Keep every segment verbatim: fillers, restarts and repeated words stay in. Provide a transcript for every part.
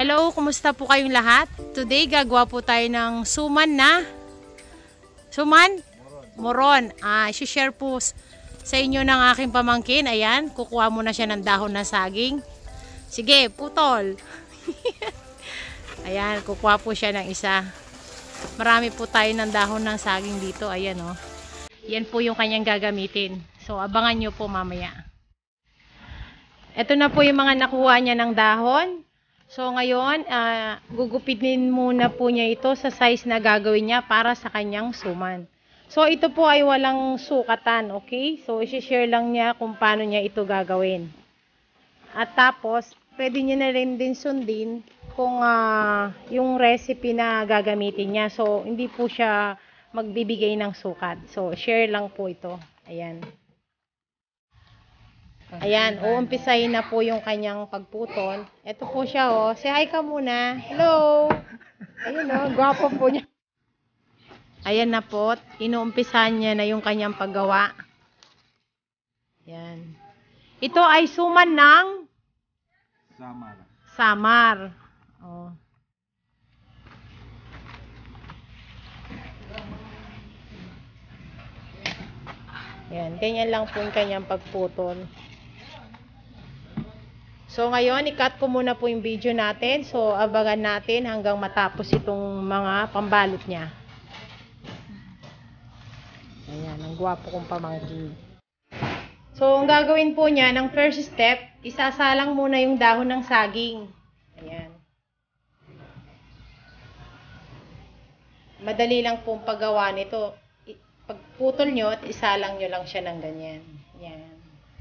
Hello, kumusta po kayong lahat? Today, gagawa po tayo ng suman na suman? Moron. Ah, i-share po sa inyo ng aking pamangkin. Ayan, kukuha muna siya ng dahon na saging. Sige, putol. Ayan, kukuha po siya ng isa. Marami po tayo ng dahon ng saging dito. Ayan, oh. Yan po yung kanyang gagamitin. So, abangan nyo po mamaya. Ito na po yung mga nakuha niya ng dahon. So, ngayon, uh, gugupitin muna po niya ito sa size na gagawin niya para sa kanyang suman. So, ito po ay walang sukatan, okay? So, isi-share lang niya kung paano niya ito gagawin. At tapos, pwede niya na rin din sundin kung uh, yung recipe na gagamitin niya. So, hindi po siya magbibigay ng sukat. So, share lang po ito. Ayan. Ayan, uumpisahin na po yung kanyang pagputol. Ito po siya, oh. Say hi ka muna. Hello! Ayun, oh. Gwapo po niya. Ayan na po. Inuumpisahan niya na yung kanyang paggawa. Ayan. Ito ay suman ng samar. Samar. Oh. Ayan, ganyan lang po yung kanyang pagputol. So, ngayon, i-cut ko muna po yung video natin. So, abangan natin hanggang matapos itong mga pambalot niya. Ayan, ang gwapo kong pamangkin. So, ang gagawin po niya, ng first step, isasalang muna yung dahon ng saging. Ayan. Madali lang pong paggawa nito. Pagputol nyo, isalang nyo lang siya ng ganyan. Ayan.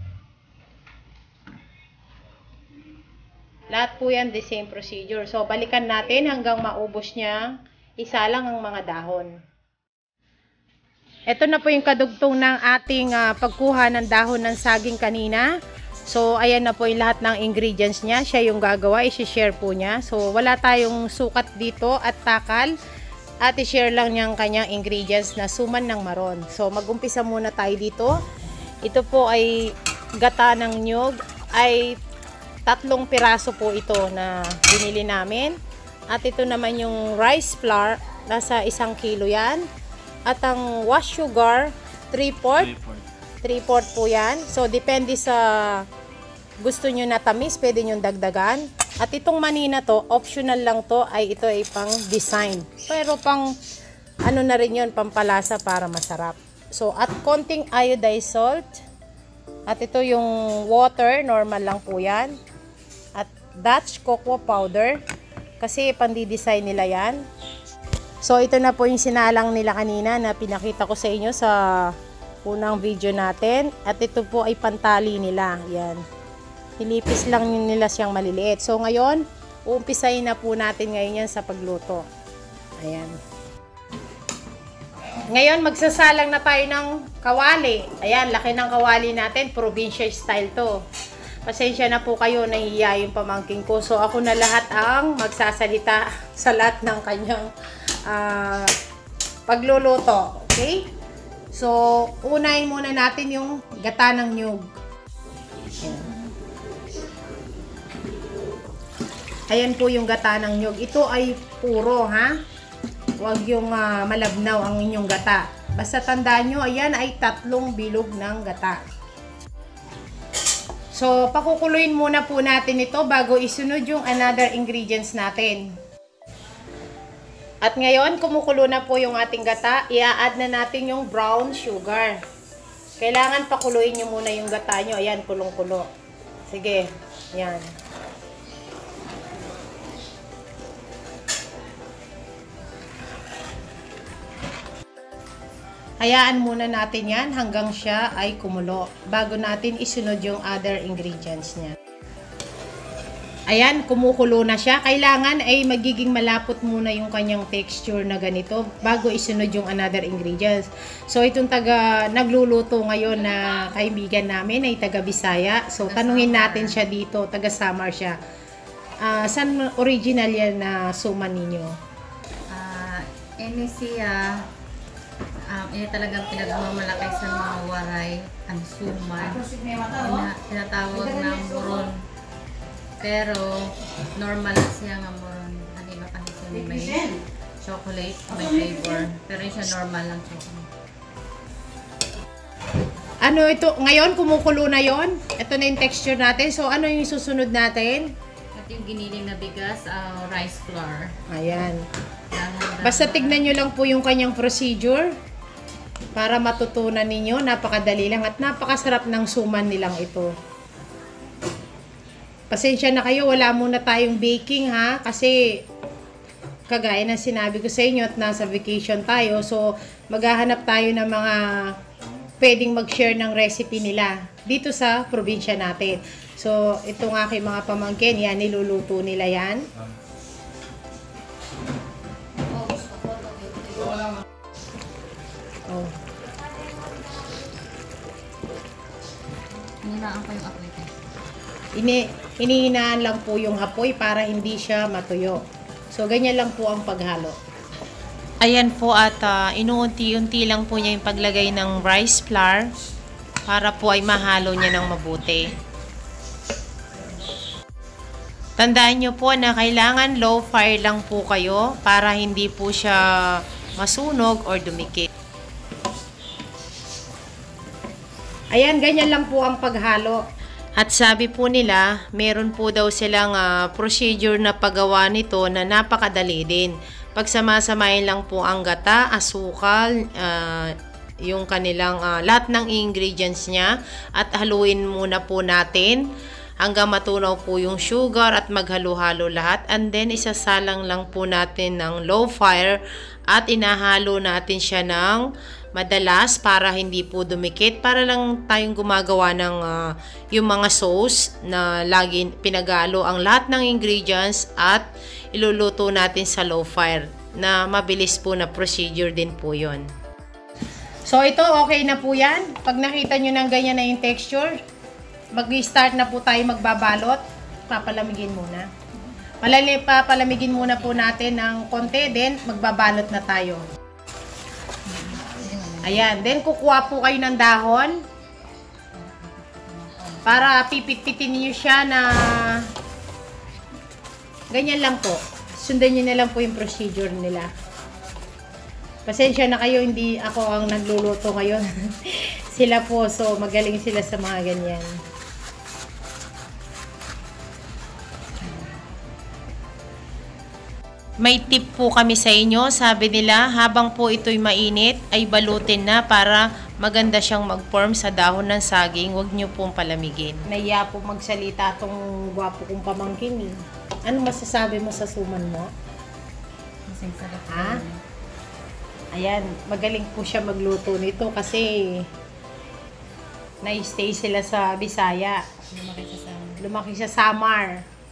Lahat po yan, the same procedure. So, balikan natin hanggang maubos niya. Isa lang ang mga dahon. Ito na po yung kadugtong ng ating uh, pagkuha ng dahon ng saging kanina. So, ayan na po yung lahat ng ingredients niya. Siya yung gagawa. I-share po niya. So, wala tayong sukat dito at takal. At i-share lang niya ang kanyang ingredients na suman ng maron. So, mag-umpisa muna tayo dito. Ito po ay gata ng nyug. Ay tatlong piraso po ito na binili namin. At ito naman yung rice flour, nasa isang kilo yan. At ang wash sugar, three fourths. three fourths po yan. So, depende sa gusto nyo na tamis, pwede nyo dagdagan. At itong mani na to, optional lang to, ay ito ay pang design. Pero pang, ano na rin yun, pampalasa para masarap. So, at konting iodized salt. At ito yung water, normal lang po yan. At Dutch cocoa powder, kasi pandi-design nila yan. So, ito na po yung sinalang nila kanina na pinakita ko sa inyo sa unang video natin. At ito po ay pantali nila. Yan. Nilipis lang nila siyang maliliit. So, ngayon, uumpisahin na po natin ngayon yan sa pagluto. Ayan. Ngayon, magsasalang na tayo ng kawali. Ayan, laki ng kawali natin. Provincia style to. Pasensya na po kayo, nahihiya yung pamangking ko. So, ako na lahat ang magsasalita sa lahat ng kanyang uh, pagluluto. Okay? So, unahin muna natin yung gata ng nyug. Ayan. Ayan po yung gata ng nyug. Ito ay puro, ha? Huwag yung uh, malabnaw ang inyong gata. Basta tandaan nyo, ayan ay tatlong bilog ng gata. So, pakukuluin muna po natin ito bago isunod yung another ingredients natin. At ngayon, kumukulo na po yung ating gata. I-add na natin yung brown sugar. Kailangan pakuluin nyo muna yung gata nyo. Ayan, kulong-kulo. Sige, yan. Hayaan muna natin yan hanggang siya ay kumulo bago natin isunod yung other ingredients niya. Ayan, kumukulo na siya. Kailangan ay magiging malapot muna yung kanyang texture na ganito bago isunod yung another ingredients. So, itong taga nagluluto ngayon na kaibigan namin ay taga Bisaya. So, tanungin natin siya dito. Taga Samar siya. Uh, saan original yan na suman ninyo? Uh, ini siya Um, ini talagang pinagmamalaki sa mga waray, ang suman, Ina, tinatawag na moron. Pero normal lang siya nga mo ron. Ano ba kasi siya may chocolate, may flavor. Pero yun siya normal lang siya. Ano ito? Ngayon, kumukulo na yon. Ito na yung texture natin. So, ano yung susunod natin? At yung giniling na bigas, uh, rice flour. Ayan. Dahan-dahan. Basta tignan nyo lang po yung kanyang procedure para matutunan ninyo. Napakadali lang at napakasarap ng suman nilang ito. Pasensya na kayo, wala muna tayong baking ha. Kasi kagaya ng sinabi ko sa inyo at nasa vacation tayo. So, maghahanap tayo ng mga pwedeng mag-share ng recipe nila dito sa probinsya natin. So, itong aking mga pamangkin, yan, niluluto nila yan. Oh. Hinaan ko yung apoy. Ini, inihinaan lang po yung apoy para hindi siya matuyo. So, ganyan lang po ang paghalo. Ayan po at uh, inuunti-unti lang po niya yung paglagay ng rice flour para po ay mahalo niya ng mabuti. Tandaan nyo po na kailangan low fire lang po kayo para hindi po siya masunog or dumikit. Ayan, ganyan lang po ang paghalo. At sabi po nila, meron po daw silang uh, procedure na paggawa nito na napakadali din. Pagsamasamahin lang po ang gata, asukal, uh, yung kanilang uh, lahat ng ingredients niya at haluin muna po natin hanggang matunaw po yung sugar at maghalo-halo lahat. And then isasalang lang po natin ng low fire at inahalo natin siya ng madalas para hindi po dumikit, para lang tayong gumagawa ng uh, yung mga sauce na lagi pinagalo ang lahat ng ingredients at iluluto natin sa low fire na mabilis po na procedure din po yon. So ito okay na po yan. Pag nakita nyo ng ganyan na yung texture, mag-start na po tayo magbabalot. Papalamigin muna. Malali, papalamigin muna po natin ng konti, then magbabalot na tayo. Ayan, then kukuha po kayo ng dahon para pipit-pitin niyo siya na ganyan lang po. Sundan niyo na lang po yung procedure nila. Pasensya na kayo, hindi ako ang nagluluto ngayon. Sila po, so magaling sila sa mga ganyan. May tip po kami sa inyo. Sabi nila, habang po ito'y mainit, ay balutin na para maganda siyang mag-form sa dahon ng saging. Huwag nyo pong palamigin. Naiya po magsalita tong gwapo kong pamangkin. Eh. Ano masasabi mo sa suman mo? Masing sarap. Ha? Ayan, magaling po siya magluto nito kasi na-stay sila sa Bisaya. Lumaki sa sama. Lumaki sa Samar.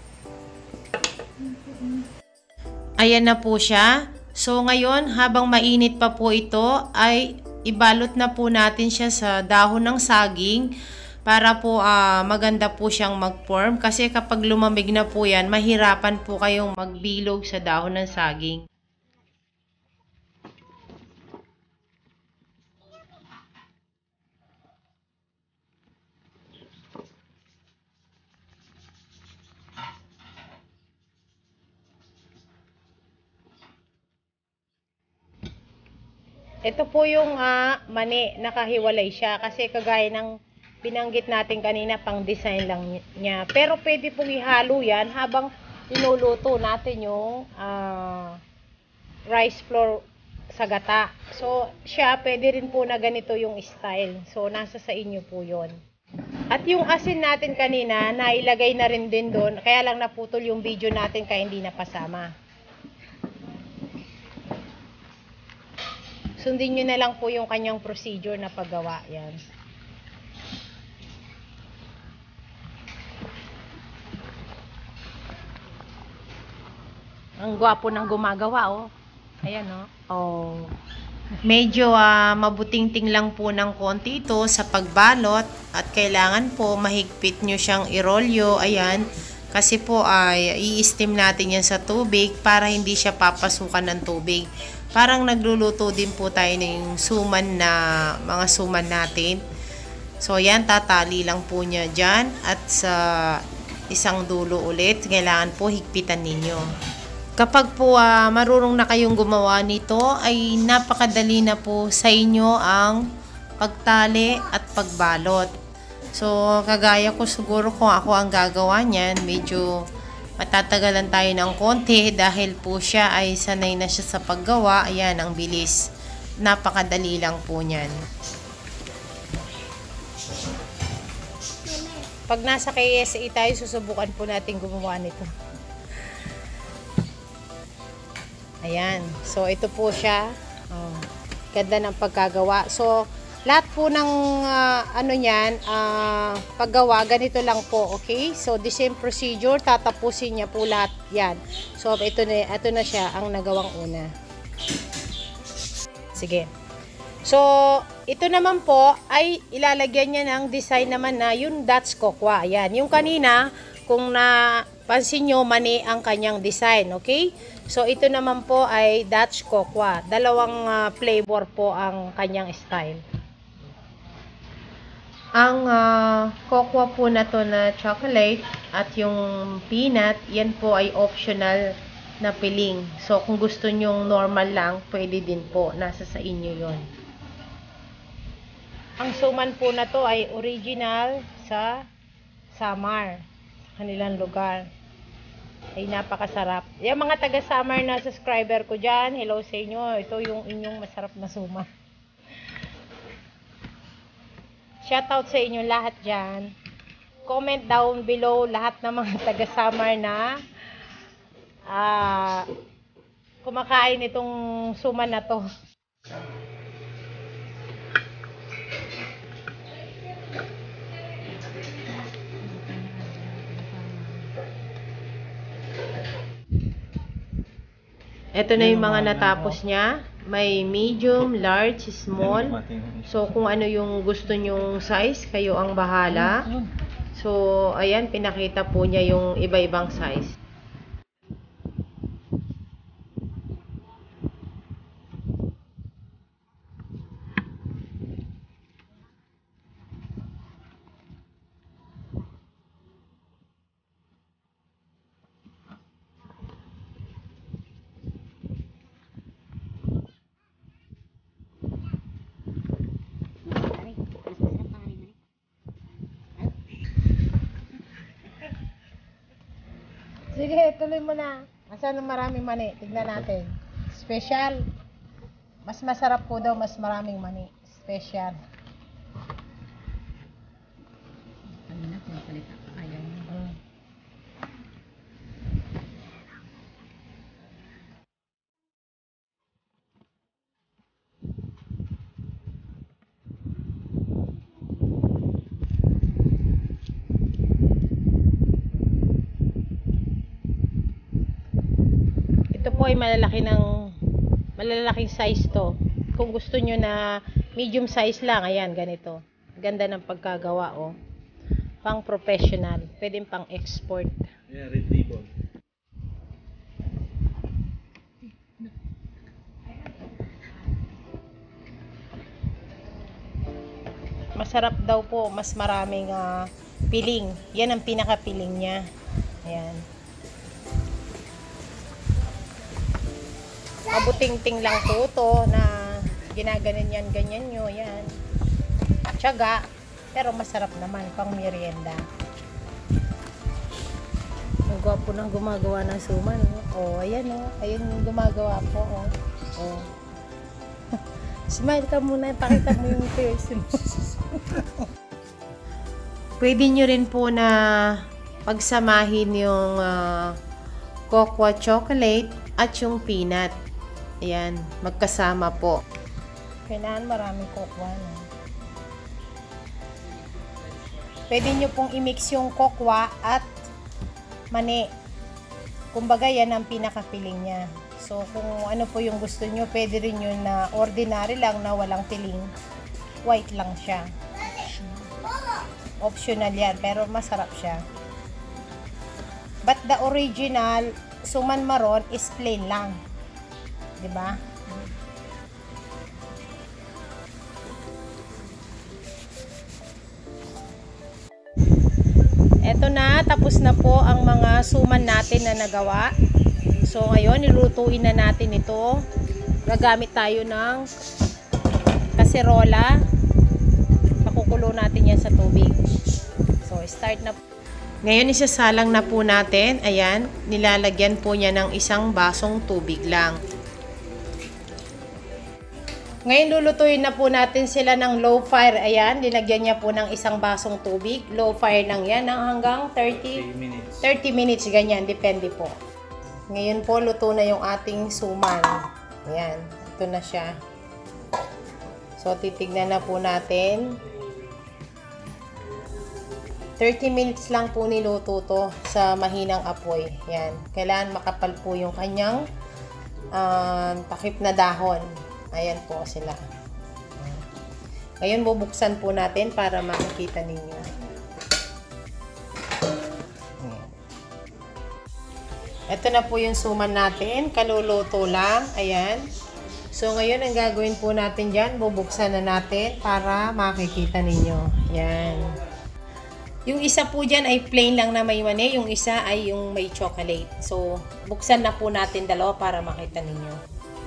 Ayan na po siya. So ngayon, habang mainit pa po ito, ay ibalot na po natin siya sa dahon ng saging para po uh, maganda po siyang mag-form. Kasi kapag lumamig na po yan, mahirapan po kayong magbilog sa dahon ng saging. Ito po yung uh, mani, nakahiwalay siya kasi kagaya ng binanggit natin kanina, pang design lang niya. Pero pwede pong ihalo yan habang inuluto natin yung uh, rice flour sa gata. So, siya pwede rin po na ganito yung style. So, nasa sa inyo po yon. At yung asin natin kanina, nailagay na rin din doon. Kaya lang naputol yung video natin kaya hindi napasama. Sundin nyo na lang po yung kanyang procedure na paggawa. Yan. Ang gwapo ng gumagawa, oh. Ayan, oh. Oh. Medyo uh, mabuting-ting lang po ng konti ito sa pagbalot at kailangan po mahigpit nyo siyang irolyo. Ayan. Kasi po ay uh, i-steam natin yan sa tubig para hindi siya papasukan ng tubig. Parang nagluluto din po tayo ng suman na mga suman natin. So yan, tatali lang po niya dyan at sa isang dulo ulit. Kailangan po higpitan ninyo. Kapag po uh, marunong na kayong gumawa nito, ay napakadali na po sa inyo ang pagtali at pagbalot. So, kagaya ko siguro kung ako ang gagawa niyan, medyo matatagalan tayo ng konti dahil po siya ay sanay na siya sa paggawa. Ayan, ang bilis. Napakadali lang po niyan. Pag nasa K S A tayo, susubukan po natin gumawa nito. Ayan. So, ito po siya. Oh, ganda ng pagkagawa. So, lahat po ng uh, ano yan, uh, paggawa, ganito lang po. Okay? So, the same procedure, tatapusin niya po lahat yan. So, ito na, ito na siya ang nagawang una. Sige. So, ito naman po ay ilalagyan niya ng design naman na yung Dutch Kokwa. Ayan. Yung kanina, kung napansin nyo, mani ang kanyang design. Okay? So, ito naman po ay Dutch Kokwa. Dalawang uh, flavor po ang kanyang style. Ang uh, Kokwa po na to na chocolate at yung peanut, yan po ay optional na piling. So, kung gusto nyong normal lang, pwede din po. Nasa sa inyo yon. Ang suman po na to ay original sa Samar, sa kanilang lugar. Ay napakasarap. Yung mga taga Samar na subscriber ko dyan, hello sa inyo. Ito yung inyong masarap na suman. Shoutout sa inyo lahat dyan. Comment down below lahat ng mga taga Samar na uh, kumakain itong suman na to. Ito na yung mga natapos niya. May medium, large, small. So, kung ano yung gusto nyong size, kayo ang bahala. So, ayan, pinakita po niya yung iba-ibang size. Sige, tuloy mo na. Asan ang maraming mani? Tignan natin. Special. Mas masarap po daw, mas maraming mani. Special. Ano na, pinasalita. Ayaw na. Mm. Ito po ay malalaki ng malalaking size to. Kung gusto nyo na medium size lang, ayan, ganito. Ganda ng pagkagawa, oh. Pang professional. Pwede pang export. Yeah, red ribbon. Masarap daw po, mas maraming uh, piling. Yan ang pinaka-piling niya. Ayan. Mabuting-ting lang po ito na ginaganon yan, ganyan nyo, yan. Tiyaga, pero masarap naman, pang merienda. Ang gwapo nang gumagawa ng suman. Oh, ayan oh, ayan yung gumagawa po. Oh. Oh. Smile ka muna, pakita mo yung face mo. Pwede nyo rin po na pagsamahin yung uh, cocoa chocolate at yung peanut. Ayan, magkasama po. Kailangan maraming cocoa na. Pwede nyo pong i-mix yung cocoa at mani. Kumbaga, yan ang pinaka-piling niya. So, kung ano po yung gusto nyo, pwede rin yun na ordinary lang na walang piling. White lang siya. Optional yan, pero masarap siya. But the original suman maron is plain lang. Diba? Eto na, tapos na po ang mga suman natin na nagawa. So ngayon, nilutuin na natin ito. Gagamit tayo ng kaserola. Pakukulo natin yan sa tubig. So start na. Ngayon, isasalang na po natin. Ayan, nilalagyan po niya ng isang basong tubig lang. Ngayon, lulutuin na po natin sila ng low fire. Ayan, nilagyan niya po ng isang basong tubig. Low fire lang yan, ng hanggang thirty minutes. thirty minutes, ganyan. Depende po. Ngayon po, luto na yung ating suman. Ayan, ito na siya. So, titignan na po natin. thirty minutes lang po niluto to sa mahinang apoy. Ayan, kailangan makapal po yung kanyang uh, takip na dahon. Ayan po sila. Ngayon, bubuksan po natin para makikita ninyo. Ito na po yung suman natin. Kaluluto lang. Ayan. So, ngayon, ang gagawin po natin dyan, bubuksan na natin para makikita ninyo. Ayan. Yung isa po dyan ay plain lang na may mani. Yung isa ay yung may chocolate. So, buksan na po natin dalawa para makita ninyo.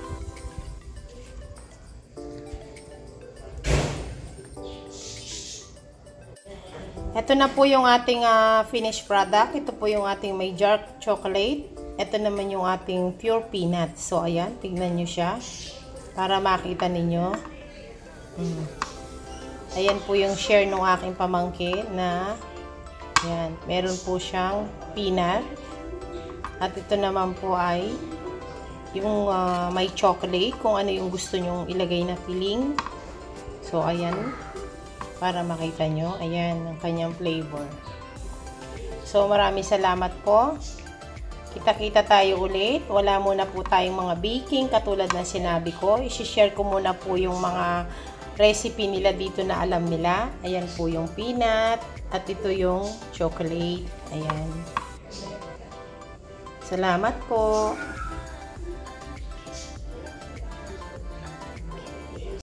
Ito na po yung ating uh, finished product. Ito po yung ating may dark chocolate. Ito naman yung ating pure peanut. So, ayan. Tignan nyo siya. Para makita ninyo. Hmm. Ayan po yung share ng aking pamangkin na ayan. Meron po siyang peanut. At ito naman po ay yung uh, may chocolate. Kung ano yung gusto nyong ilagay na filling. So, ayan. Para makita nyo. Ayan, ang kanyang flavor. So, maraming salamat po. Kita-kita tayo ulit. Wala muna po tayong mga baking katulad na sinabi ko. I-share ko muna po yung mga recipe nila dito na alam nila. Ayan po yung peanut. At ito yung chocolate. Ayan. Salamat po.